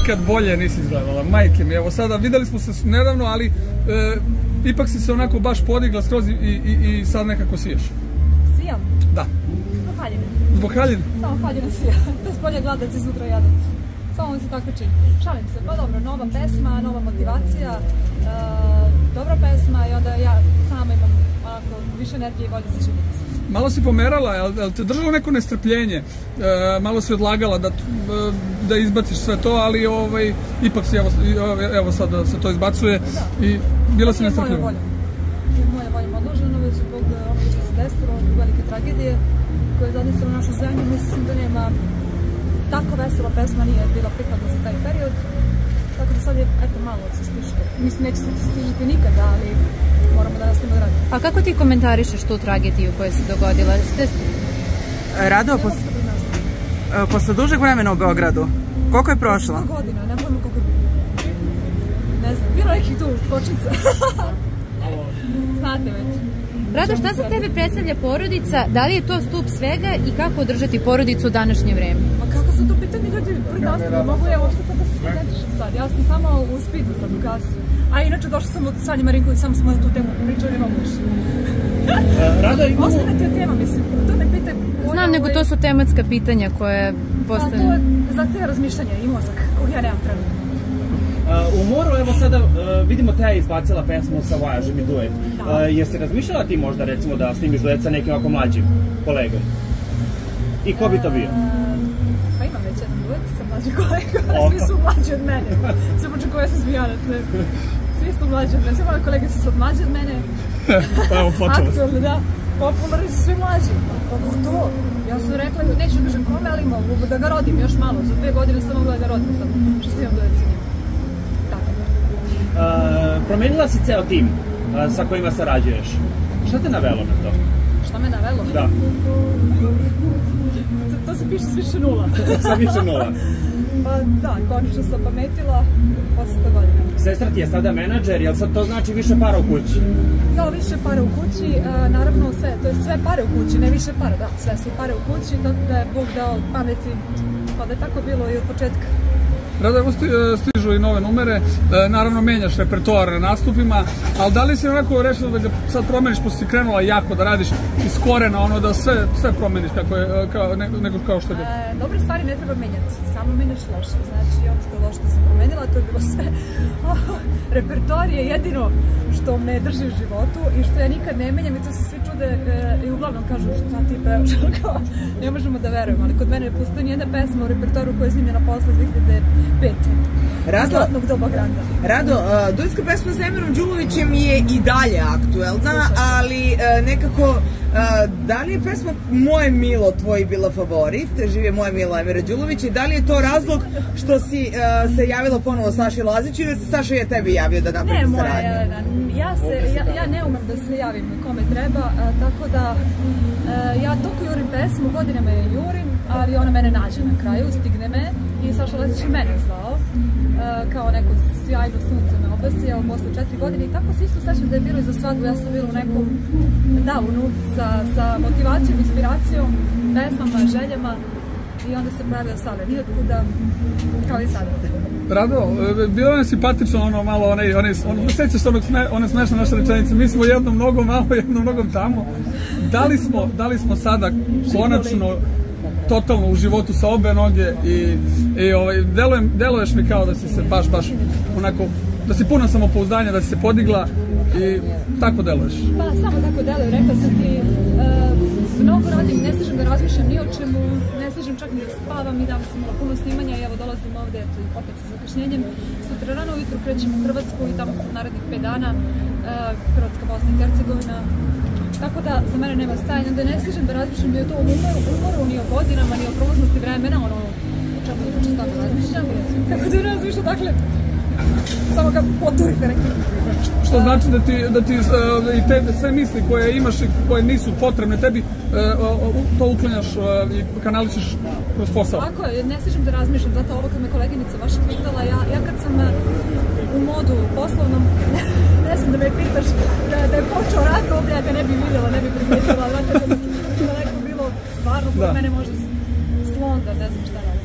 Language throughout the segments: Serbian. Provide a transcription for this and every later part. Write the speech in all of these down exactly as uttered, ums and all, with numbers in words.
nikad bolje nisi izgledala, majke mi. Evo sada, videli smo se nedavno, ali ipak si se onako baš podigla skroz i sad nekako siješ. Sijam? Da. Zbog haljine. Zbog haljine? Samo haljina sija. To je spolje gladac, iznutra jadac. Samo mi se tako čini. Šalim se, pa dobro, nova pesma, nova motivacija, dobra pesma i onda ja sama imam onako više energije i volje za život. Malo si pomerala, je li te držalo neko nestrpljenje? Malo si odlagala da izbaciš sve to, ali ipak si, evo sad se to izbacuje i bila si nestrpljiva. Moja volja. Moja volja odložena, već zbog onoga što se desilo, velike tragedije koje je zadesilo našu zemlju. Mislim da nema tako vesela pesma nije bila prikladna za taj period. Tako da sad je, eto, malo se stišlo. Mislim, neće se stižiti nikada, ali moramo da nastavimo da radimo. A kako ti komentarišeš tu tragediju koja se dogodila? Rado, posle dužeg vremena u Beogradu, koliko je prošlo? sto godina, ne pojma koliko je. Ne znam, bilo nekih tu kočica. Znate već. Rado, šta za tebe predstavlja porodica? Da li je to stup svega i kako održati porodicu u današnje vreme? Ma kako su to pitanje ljudi predstavljaju? Mogu ja uopšte to da se skoncentrišem sad. Ja sam samo u spidu sad u kasu. A inače došla sam od Sanje Marinković, samo smo na tu temu pričali, ne mogu više. Ostanete od tema, mislim. To ne pitaj... Znam, nego to su tematska pitanja koje postavljaju. A to zahteva razmišljanje i mozak, kog ja nemam trenutno. U moru, evo sada vidimo Teja je izbacila pesmu sa Vojažem i duet. Jesi razmišljala ti možda recimo da snimiš duet sa nekim ovako mlađim kolegom? I ko bi to bio? Pa imam već jedan duet sa mlađim kolegom, svi su mlađi od mene. Sve počem koja sam smijanac, svi su mlađi od mene, sve moje kolege su sad mlađi od mene. Pa evo počela. Aktualno, da. Popularni su svi mlađi. Kako to? Ja sam rekla, neću da kažem kome, ali mogu da ga rodim još malo. Za dve godine sam mogla da ga rodim sad, što sam imam duet sa njim. Promenila si ceo tim sa kojima sarađuješ. Šta te navelo na to? Šta me navelo? Da. To se piše s više nula. Sa više nula. Pa da, konačno sam pametila posle sto godina. Sestra ti je sada menadžer, jel sad to znači više para u kući? Da, više para u kući, naravno sve, to je sve pare u kući, ne više para, da, sve su pare u kući, da je Bog dao pameti, pa da je tako bilo i od početka. Rado, evo stižu i nove numere, naravno menjaš repertoar na nastupima, ali da li si onako rešila da ga sad promeniš, pošto si krenula jako da radiš iz korena, ono da sve promeniš nego kao što je bilo? Dobre stvari ne treba menjati, samo menjaš loše, znači ono što je loše da sam promenila, to je bilo sve. Repertoar je jedino što me drži u životu i što ja nikad ne menjam i to se svi čude i uglavnom kažu šta ti pevaš, ne možemo da verujemo, ali kod mene ne postoji nijedna pesma u repertoaru koja je snimljena posle dve hiljade pete. Zlatnog doba granda. Rado, duetska pesma s Emirom Đulovićem je i dalje aktuelna, ali nekako, da li je pesma Moje Milo tvoj bila favorit, žive Moje Milo Emira Đulovića, i da li je to razlog što si se javila ponovo Saši Laziću ili se Saša je tebi javio da napravite saradnju? Ne, moja, ja ne umem da se javim kome treba, tako da ja toliko jurim pesmu, godinama je jurim, ali ona mene nađe na kraju, stigne me i Saša Lazić je mene zvao kao neko sjajno sunce me obasi, evo posle četiri godine i tako se isto sećam da je bilo i za svadbu, ja sam bila u nekom downu sa motivacijom, inspiracijom, pesmama, željama i onda se pravio Sale nijotkuda, kao i sada. Rado, bilo je simpatično ono malo, ono, sećaš se one smešne naše rečenice, mi smo jednom nogom malo, jednom nogom tamo. Da li smo sada konačno totalno u životu sa obe noge i deluješ mi kao da si se baš, baš onako, da si puna samopouzdanja, da si se podigla i tako deluješ? Pa, samo tako deluju, rekla sam ti, mnogo radim, ne stižem da razmišljam ni o čemu, ne stižem čak ni da spavam i danas sam imala puno snimanja i evo dolazim ovde, opet sa zakašnjenjem, sutra rano ujutru krećem u Hrvatsku i tamo sam narednih pet dana, Hrvatska, Bosna i Hercegovina. Tako da za mene nema stajanja, da ne stižem da razmišljam ni o tom umoru, ni o godinama, ni o prolaznosti vremena, ono o čemu je često tako razmišljam. Tako da ne razmišljam, dakle, samo ga poturite neki. Što znači da ti i te sve misli koje imaš i koje nisu potrebne tebi, to uklanjaš i kanaličeš kroz posao? Tako je, ne stižem da razmišljam, zato ovo kad me koleginica vaša pitala, ja kad sam u modu poslovnom, ne znam da me pitaš da je počeo rat ovdje, ja ga ne bi vidjela, ne bi primijetila, ali da je neko bilo stvarno kod mene možda slon da ne znam šta radi.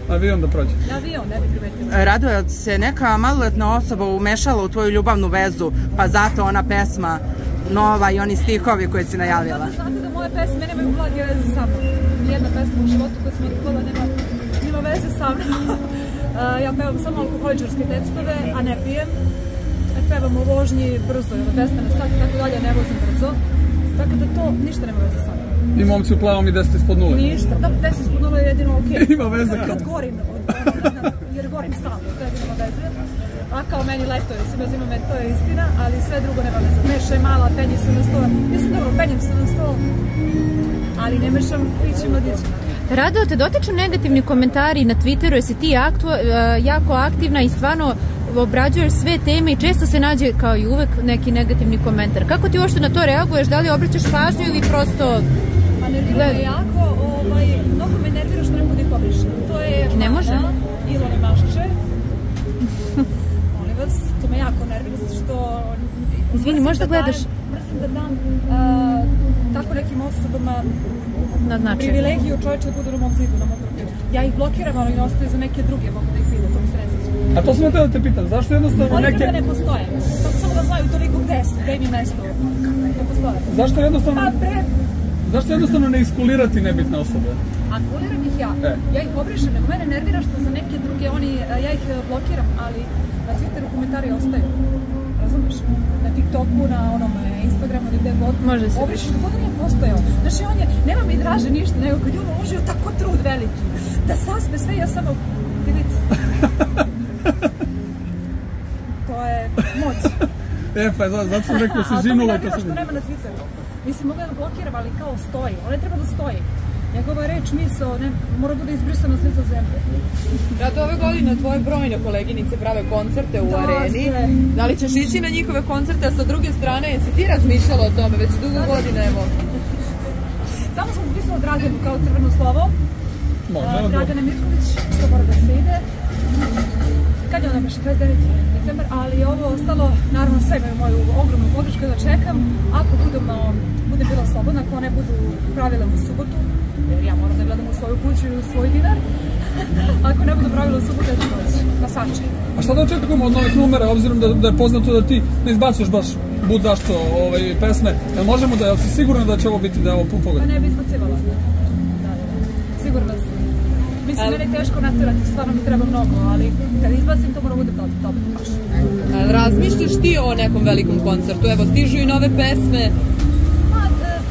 avion da prođe. Avion, ne bi primetila. Rado, je se neka maloletna osoba umešala u tvoju ljubavnu vezu, pa zato ona pesma nova i oni stihovi koje si najavila? Da, znate da moje pesme nemaju blage veze sa mnom. Nijedna pesma u životu koju sam otkovala nema, nema veze sa mnom. Ja pevam samo alkoholičarske tekstove, a ne pijem. Pevam u vožnji brzo, ili dvesta na sat i tako dalje, ne vozim brzo. Tako da to ništa nema veze sa mnom. I momci u plavom i deset ispod nule? Ništa, da, deset ispod nule je jedino okej. Ima veze kao? Kad gorim, jer gorim stalno, to je jedino veze. A kao meni letovi, svima zima me, to je istina, ali sve drugo nema veze. Meša je mala, penji se na sto, mislim dobro, penjem se na sto, ali ne mešam prići mladićima. Rado, te dotiču negativni komentari na Twitteru, jesi ti aktu, jako aktivna i stvarno obrađuješ sve teme i često se nađe, kao i uvek, neki negativni komentar. Kako ti uopšte na to reaguješ? Da li obraćaš pažnju ili prosto... Pa nervira me jako, ovaj, mnogo me nervira što ne bude pobrišen. To je ne može? Ilone Mašče. Molim vas, to me jako nervira, zato što... Izvini, možda gledaš... Mrzim da dam uh, tako nekim osobama privilegiju čovječe da budu na mom zidu, na mom profilu. Ja ih blokiram, ali ne ostaju za neke druge, mogu da ih vide, to mi se ne sviđa. A to sam htio da te pitam, zašto jednostavno Oni neke... treba ne postoje, tako samo da znaju toliko gde su, gde im je mesto, ne postoje. Zašto jednostavno... Pa pre... Zašto jednostavno ne iskulirati nebitne osobe? A kuliram ih ja, e. ja ih obrišem, nego mene nervira što za neke druge oni, ja ih blokiram, ali na Twitteru komentari ostaju. Razumeš? Na TikToku, na onom Instagramu, gde god. Može se. Obrišeš, to da nije postojao. Znači, on je, nema mi draže ništa, nego kad je on uložio tako trud veliki, da saspe sve, ja samo, vidite. To je moć. E, pa zato sam rekao si žinula. A to me nervira što nema na Twitteru. Mislim, mogu da ga blokiram, ali kao stoji. Ona treba da stoji. Njegova reč, misao, ne, mora bude izbrisana s lica zemlje. Rado, ove godine tvoje brojne koleginice prave koncerte u areni. Da li ćeš ići na njihove koncerte, a sa druge strane, jesi ti razmišljala o tome već dugo godina, evo? Samo sam upisala Draganu kao crveno slovo. Dragana Mirković, to mora da se ide. Kad je ona baš dvadeset deveti decembar, ali ovo ostalo, naravno sve imaju moju ogromnu podršku da čekam. Ako budem, budem bila slobodna, ako ne budu pravile u subotu, jer ja moram da gledam u svoju kuću i u svoj dinar, ako ne budu pravile u subotu, ja ću doći na svačaj. A šta da očekujemo od novih numera, obzirom da, da je poznato da ti ne izbacuješ baš bud zašto ovaj, pesme, jel možemo da, jel si sigurno da će ovo biti da je ovo pun pogled? Pa ne bi izbacivala. Da, sigurno sam. Mislim, mene je teško naturati, stvarno mi treba mnogo, ali kad izbacim to mora bude dobro, baš. Razmišljaš ti o nekom velikom koncertu? Evo, stižu i nove pesme. Pa,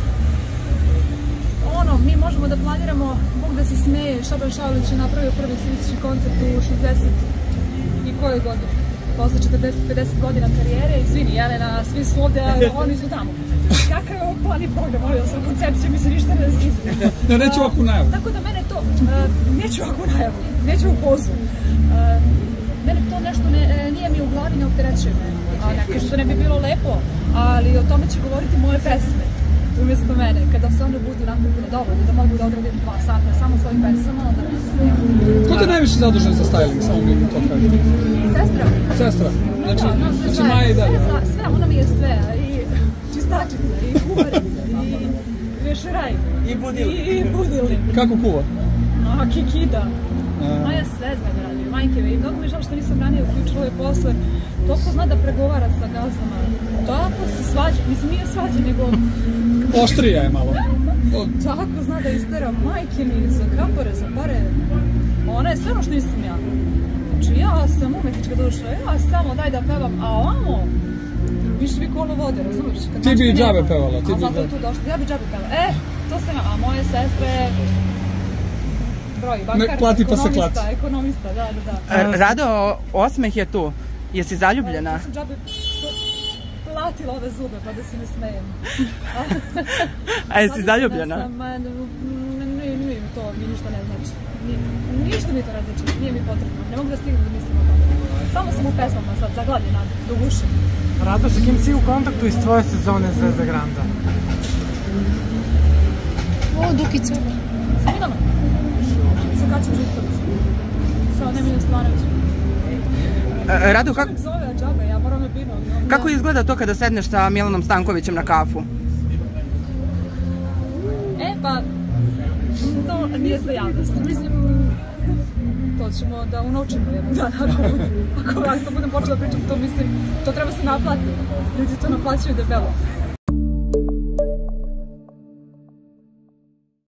ono, mi možemo da planiramo, Bog da se smeje, Šaban Šaulić je napravio prvi svistični koncert u šezdeset i kojoj godini? Posle četrdeset pedeset godina karijere, izvini, Jelena, svi su ovde, a oni su tamo. Kakav je ovo plan i program, molio sam, koncepcija mi se ništa ne sviđa. Ne, neću ovakvu najavu. Tako da mene to, neću ovakvu najavu, neću u pozu. Mene to nešto nije mi u glavi, ne opterećuje me. Ne kažem da ne bi bilo lepo, ali o tome će govoriti moje pesme. Umjesto mene, kada se one budu napravljene dovoljno, da mogu da odradim dva sata samo svojim pesama, onda... Ko te najviše zadužen za styling, samo mi to kažete? Sestra. Sestra, znači, znači Maja i dalje. Sve, ona mi je sve, i čistačica, i kuvarica, i vešeraj. I budilnik. I budilnik. Kako kuva? A, kikida. Maja sve zna da radi, majke mi. Mnogo mi je žao što nisam ranije uključila ove posle. Toliko zna da pregovara sa gazdama. Tako se svađa, mislim nije svađa, nego... Oštrija je malo. Tako zna da istera majke mi za kapore, za pare. Ona je sve ono što nisam ja. Znači ja sam umetnička duša, ja samo daj da pevam, a ovamo... Više vi kolo vode, razumiješ? Ti bi i džabe pevala. A zato je tu došla, ja bi džabe pevala. E, to sam ja, a moje sestre... Broj, bankar, ekonomista, ekonomista, da, da, da. Rado, osmeh je tu. Jesi zaljubljena? Ja sam džabe platila ove zube, pa da se ne smejem. A jesi zaljubljena? Nije mi to, mi ništa ne znači. Ništa mi to ne znači, nije mi potrebno. Ne mogu da stignem da mislim o tome. Samo sam u pesmama sad, zagladnjena, do guše. Rado, sa kim si u kontaktu iz tvoje sezone Zvezda Granda? O, Dukica. Sa Milanom. Sa Kaćom Živković. Sa Nemiljom Stvanovićem. Rado, kako... Zove džabe, ja moram na pino. Kako izgleda to kada sedneš sa Milanom Stankovićem na kafu? E, pa, to nije za javnost. Mislim, ćemo da unovčimo jednog dana. Ako, ako budem počela pričati, to mislim, to treba se naplatiti. Ljudi to naplaćaju debelo.